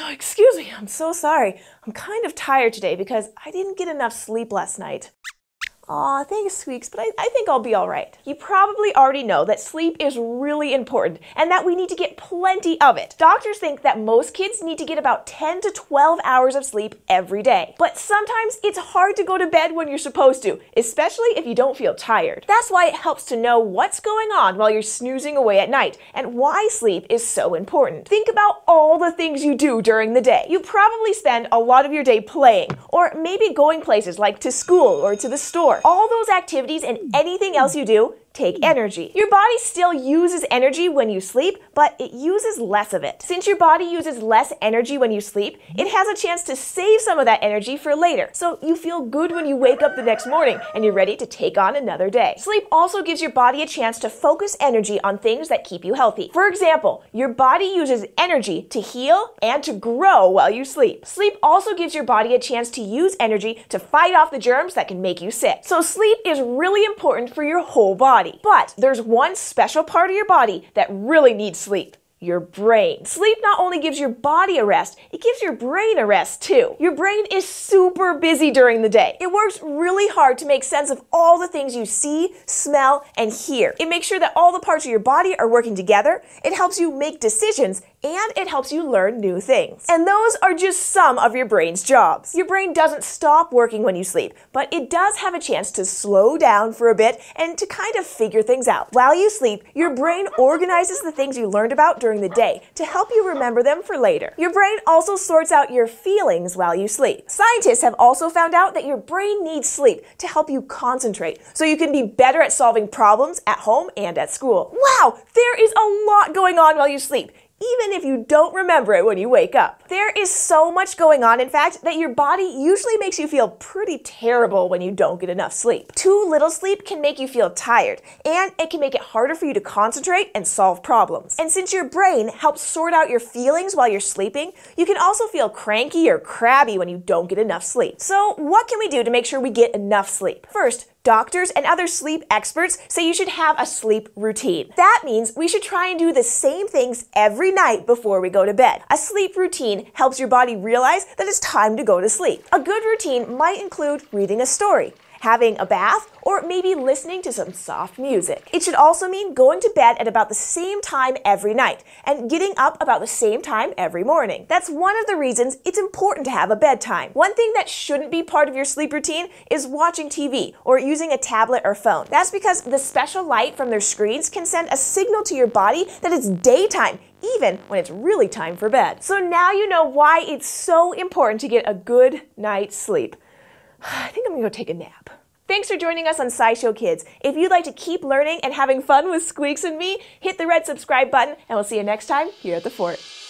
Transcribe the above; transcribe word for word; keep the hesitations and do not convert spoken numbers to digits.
Oh, excuse me, I'm so sorry. I'm kind of tired today because I didn't get enough sleep last night. Aw, thanks, Squeaks, but I, I think I'll be all right. You probably already know that sleep is really important and that we need to get plenty of it. Doctors think that most kids need to get about ten to twelve hours of sleep every day. But sometimes it's hard to go to bed when you're supposed to, especially if you don't feel tired. That's why it helps to know what's going on while you're snoozing away at night and why sleep is so important. Think about all the things you do during the day. You probably spend a lot of your day playing, or maybe going places like to school or to the store. All those activities and anything else you do take energy. Your body still uses energy when you sleep, but it uses less of it. Since your body uses less energy when you sleep, it has a chance to save some of that energy for later. So you feel good when you wake up the next morning and you're ready to take on another day. Sleep also gives your body a chance to focus energy on things that keep you healthy. For example, your body uses energy to heal and to grow while you sleep. Sleep also gives your body a chance to use energy to fight off the germs that can make you sick. So sleep is really important for your whole body. But there's one special part of your body that really needs sleep. Your brain. Sleep not only gives your body a rest, it gives your brain a rest too. Your brain is super busy during the day. It works really hard to make sense of all the things you see, smell, and hear. It makes sure that all the parts of your body are working together. It helps you make decisions, and it helps you learn new things. And those are just some of your brain's jobs. Your brain doesn't stop working when you sleep, but it does have a chance to slow down for a bit and to kind of figure things out. While you sleep, your brain organizes the things you learned about during the day to help you remember them for later. Your brain also sorts out your feelings while you sleep. Scientists have also found out that your brain needs sleep to help you concentrate, so you can be better at solving problems at home and at school. Wow, there is a lot going on while you sleep, even if you don't remember it when you wake up. There is so much going on, in fact, that your body usually makes you feel pretty terrible when you don't get enough sleep. Too little sleep can make you feel tired, and it can make it harder for you to concentrate and solve problems. And since your brain helps sort out your feelings while you're sleeping, you can also feel cranky or crabby when you don't get enough sleep. So what can we do to make sure we get enough sleep? First, doctors and other sleep experts say you should have a sleep routine. That means we should try and do the same things every night before we go to bed. A sleep routine helps your body realize that it's time to go to sleep. A good routine might include reading a story, having a bath, or maybe listening to some soft music. It should also mean going to bed at about the same time every night and getting up about the same time every morning. That's one of the reasons it's important to have a bedtime. One thing that shouldn't be part of your sleep routine is watching T V or using a tablet or phone. That's because the special light from their screens can send a signal to your body that it's daytime, even when it's really time for bed. So now you know why it's so important to get a good night's sleep. I think I'm gonna go take a nap. Thanks for joining us on SciShow Kids. If you'd like to keep learning and having fun with Squeaks and me, hit the red subscribe button, and we'll see you next time here at the fort.